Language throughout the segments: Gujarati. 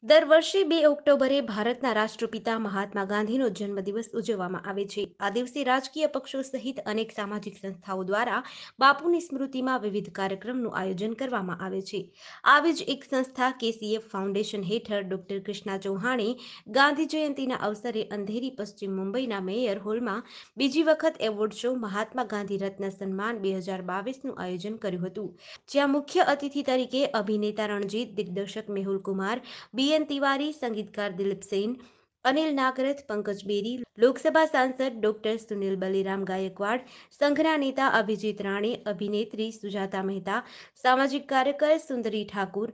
દર વર્ષે 2 ઓક્ટોબરે ભારતના રાષ્ટ્રપિતા મહાત્મા ગાંધીનો જન્મદિવસ ઉજવવામાં આવે છે। આ દિવસે રાજકીય પક્ષો સહિત અનેક સામાજિક સંસ્થાઓ દ્વારા બાપુની સ્મૃતિમાં વિવિધ કાર્યક્રમનું આયોજન કરવામાં આવે છે। આવી જ એક સંસ્થા કેસીએફ ફાઉન્ડેશન હેઠળ ડોક્ટર કૃષ્ણા ચૌહાણે ગાંધી જયંતિના અવસરે અંધેરી પશ્ચિમ મુંબઈના મેયર હોલમાં બીજી વખત એવોર્ડ શો મહાત્મા ગાંધી રત્ન સન્માન 2022નું આયોજન કર્યું હતું, જ્યાં મુખ્ય અતિથિ તરીકે અભિનેતા રણજીત, દિગ્દર્શક મેહુલ કુમાર, બીએન તિવારી, संगीतकार दिलीप सेन, अनिल नागरथ, पंकज बेरी, लोकसभा सांसद डॉक्टर सुनील बलिराम गायकवाड़, संघना नेता अभिजीत राणे, अभिनेत्री सुजाता मेहता, सामाजिक कार्यकर सुंदरी ठाकुर,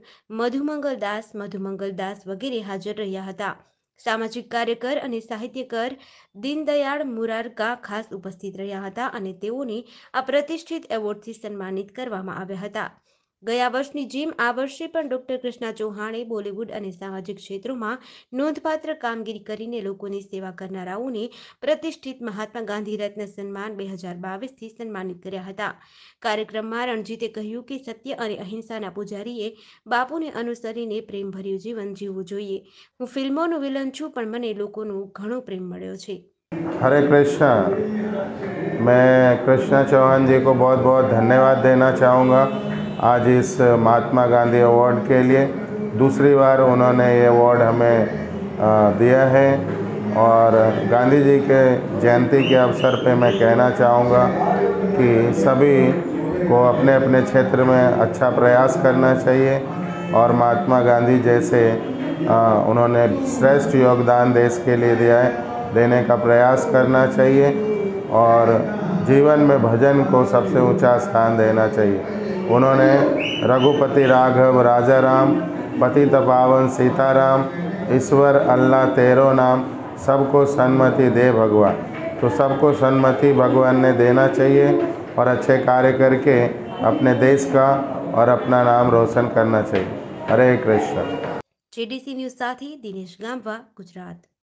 मधुमंगल दास वगैरह हाजर रह्या हता। सामाजिक कार्यकर અને સાહિત્યકાર દીનદયાળ મુરારકા ખાસ ઉપસ્થિત રહ્યા હતા અને તેઓને આ પ્રતિષ્ઠિત એવોર્ડથી સન્માનિત કરવામાં આવ્યા હતા। ગયા વર્ષની જેમ આ વર્ષે પણ ડોક્ટર કૃષ્ણા ચૌહાણે બોલિવૂડ અને સામાજિક ક્ષેત્રોમાં નોંધપાત્ર કામગીરી કરીને લોકોની સેવા કરનારાઓને પ્રતિષ્ઠિત મહાત્મા ગાંધી રત્ન સન્માન 2022થી સન્માનિત કર્યા હતા। કાર્યક્રમમાં રણજીતે કહ્યું કે સત્ય અને અહિંસાના પૂજારીએ બાપુને અનુસરીને પ્રેમભર્યું જીવન જીવવું જોઈએ। હું ફિલ્મોનો વિલન છું પણ મને લોકોનો ઘણો પ્રેમ મળ્યો છે। हरे कृष्णा। मैं कृष्णा चौहान जी को बहुत बहुत धन्यवाद देना चाहूँगा आज इस महात्मा गांधी अवार्ड के लिए। दूसरी बार उन्होंने ये अवार्ड हमें दिया है और गांधी जी के जयंती के अवसर पे मैं कहना चाहूँगा कि सभी को अपने अपने क्षेत्र में अच्छा प्रयास करना चाहिए और महात्मा गांधी जैसे उन्होंने श्रेष्ठ योगदान देश के लिए दिया है, देने का प्रयास करना चाहिए और जीवन में भजन को सबसे ऊंचा स्थान देना चाहिए। उन्होंने रघुपति राघव राजा राम, पतित पावन सीताराम, ईश्वर अल्लाह तेरो नाम, सबको सन्मति दे भगवान। तो सबको सन्मति भगवान ने देना चाहिए और अच्छे कार्य करके अपने देश का और अपना नाम रोशन करना चाहिए। हरे कृष्ण। जेडीसी न्यूज़ साथी दिनेश गामवा, गुजरात।